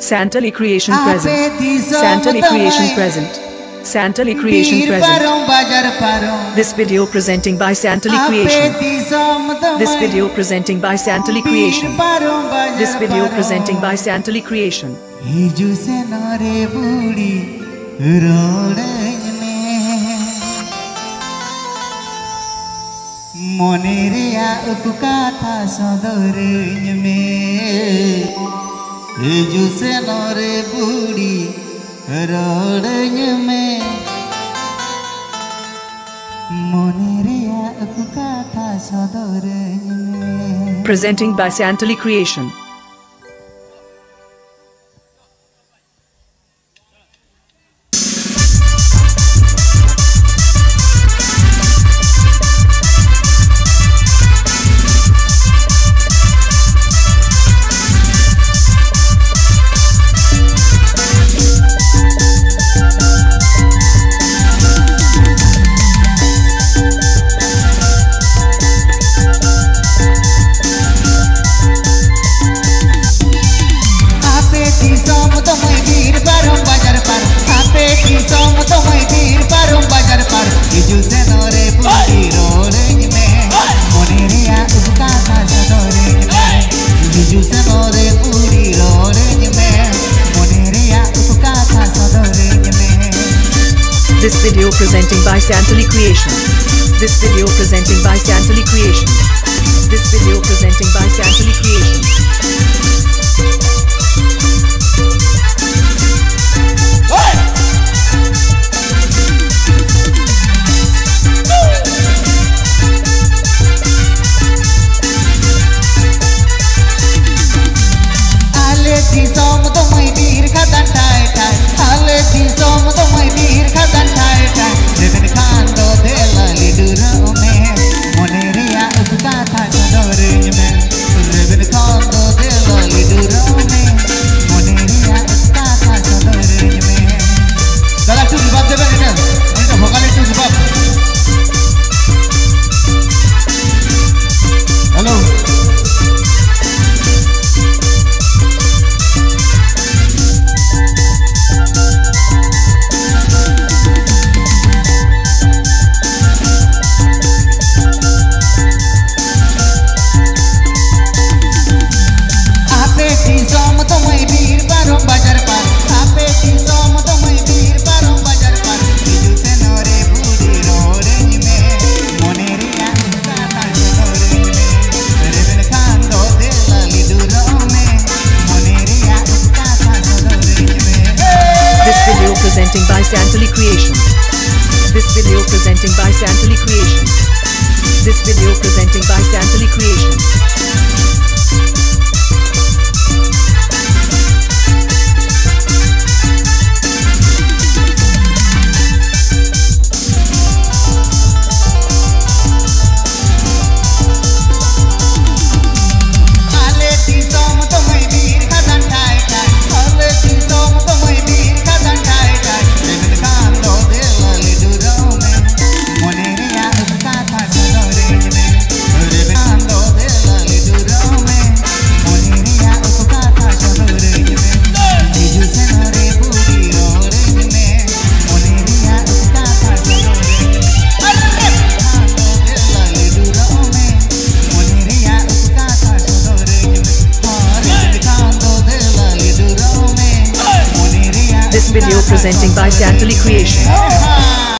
Santali Creation present. Ape Disom Santali Creation present. Santali Creation Bir present. Parom Bazar Parom. This video presenting by Santali Ape Creation. Disom This video presenting by Santali Creation. Bir Parom Bazar This video Parom. presenting by Santali Creation. हिजु से नरे बूढ़ी रोड़न में मने रे उका था southern में हिजु से नरे बूढ़ी रोड़न में मने रे उका था सदरन में. Presenting by Santali Creation. Ape Disom moi Bir Parom Bazar Parom. Ape Disom moi Bir Parom Bazar Parom. Hiju se nore puri rolen mein mone rea uska tha sadoren mein. Hiju se nore puri rolen mein mone rea uska tha sadoren mein. This video presenting by Santali Creation. This video presenting by Santali Creation. This video presenting by Santali Creation. Ape Disom moi Bir khadan thai thai. Ape Disom moi Bir khadan thai thai. Reben khando dela liduro mein mone rea uska tha sadoren mein. Reben khando dela liduro mein mone rea uska tha sadoren mein. Dala একটু রিভাব দেবেন এটা এটা ভোকালে একটু reverb. Hello Ape Disom moi Bir Parom Bazar Parom. Ape Disom moi Bir Parom Bazar Parom. Hiju se nore budi roren mein mone rea uska tha sadoren mein. Reben khando dela liduro mein mone rea uska tha sadoren mein. This video presenting by Santali Creation. This video presenting by Santali Creation. This video presenting by Santali Creation. Ape Disom moi Bir khadan thai thai. Ape Disom moi Bir khadan thai thai. Reben khando dela liduro mein mone rea uska tha sadoren mein. Reben khando dela liduro mein mone rea uska tha sadoren mein. Hiju se nore puri roren mein mone rea uska tha sadoren mein. Khando dela liduro mein mone rea uska tha sadoren mein. Reben khando dela liduro mein mone rea. This video presenting by Santali Creation.